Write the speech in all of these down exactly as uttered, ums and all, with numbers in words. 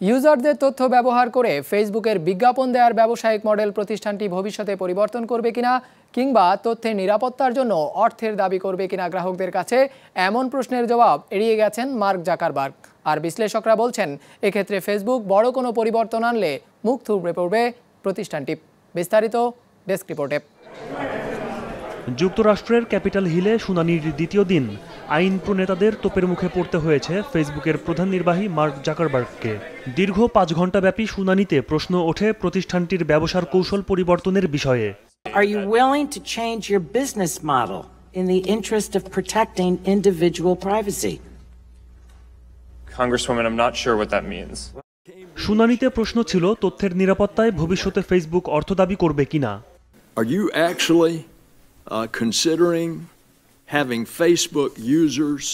ইউজারদের তথ্য ব্যবহার করে ফেসবুকের বিজ্ঞাপন দেওয়ার ব্যবসায়িক মডেল প্রতিষ্ঠানটি ভবিষ্যতে পরিবর্তন করবে কিনা কিংবা তথ্যের নিরাপত্তার জন্য অর্থের দাবি করবে কিনা গ্রাহকদের কাছে, এমন প্রশ্নের জবাব এড়িয়ে গেছেন মার্ক জাকারবার্গ। আর বিশ্লেষকরা বলছেন, এক্ষেত্রে ফেসবুক বড় কোনো পরিবর্তন আনলে মুখ থুবড়ে পড়বে প্রতিষ্ঠানটি। বিস্তারিত ডেস্ক রিপোর্টে। যুক্তরাষ্ট্রের ক্যাপিটাল হিলে শুনানির দ্বিতীয় দিন আইন প্রণেতাদের তোপের মুখে পড়তে হয়েছে ফেসবুকের প্রধান নির্বাহী মার্ক জাকারবার্গকে। দীর্ঘ পাঁচ ঘণ্টাব্যাপী শুনানিতে প্রশ্ন ওঠে প্রতিষ্ঠানটির ব্যবসার কৌশল পরিবর্তনের বিষয়ে। Are you willing to change your business model in the interest of protecting individual privacy? Congresswoman, I'm not sure what that means. শুনানিতে প্রশ্ন ছিল তথ্যের নিরাপত্তায় ভবিষ্যতে ফেসবুক অর্থ দাবি করবে কিনা। Are you actually uh, considering having Facebook users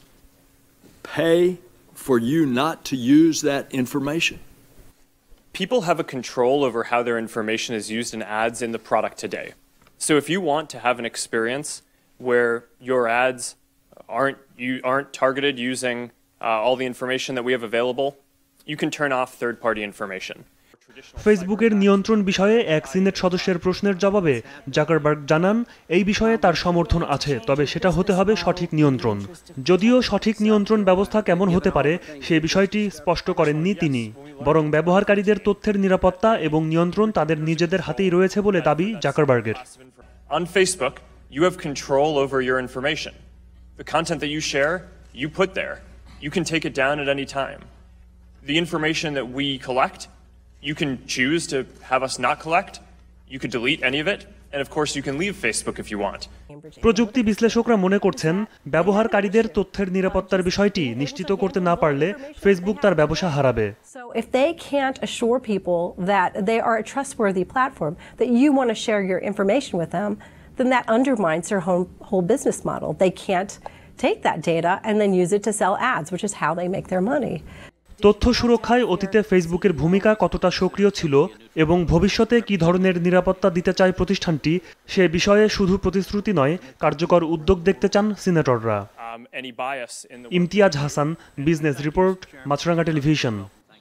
pay for you not to use that information? People have a control over how their information is used in ads in the product today. So if you want to have an experience where your ads aren't you aren't targeted using uh, all the information that we have available, you can turn off third-party information. ফেসবুকের নিয়ন্ত্রণ বিষয়ে এক senate সদস্যের প্রশ্নের জবাবে Zuckerberg জানান, এই বিষয়ে তার সমর্থন আছে, তবে সেটা হতে হবে সঠিক নিয়ন্ত্রণ। যদিও সঠিক নিয়ন্ত্রণ ব্যবস্থা কেমন হতে পারে সে বিষয়টি স্পষ্ট করেননি তিনি, বরং ব্যবহারকারীদের তথ্যের নিরাপত্তা এবং নিয়ন্ত্রণ তাদের নিজেদের হাতেই রয়েছে বলে দাবি জাকারবার্গের। On Facebook, you have control over your information. The content that you share, you put there. You can take it down at any time. The information that we collect, you can choose to have us not collect. You could delete any of it. And of course, you can leave Facebook if you want. প্রযুক্তি বিশ্লেষকরা মনে করছেন, ব্যবহারকারীদের তথ্যের নিরাপত্তার বিষয়টি নিশ্চিত করতে না পারলে ফেসবুক তার ব্যবসা হারাবে। So if they can't assure people that they are a trustworthy platform, that you want to share your information with them, then that undermines their whole, whole business model. They can't take that data and then use it to sell ads, which is how they make their money. তথ্য সুরক্ষায় অতীতে ফেসবুকের ভূমিকা কতটা সক্রিয় ছিল এবং ভবিষ্যতে কি ধরনের নিরাপত্তা দিতে চায় প্রতিষ্ঠানটি, সে বিষয়ে শুধু প্রতিশ্রুতি নয়, কার্যকর উদ্যোগ দেখতে চান সিনেটররা। Imtiaz Hasan, business report, Maasranga television.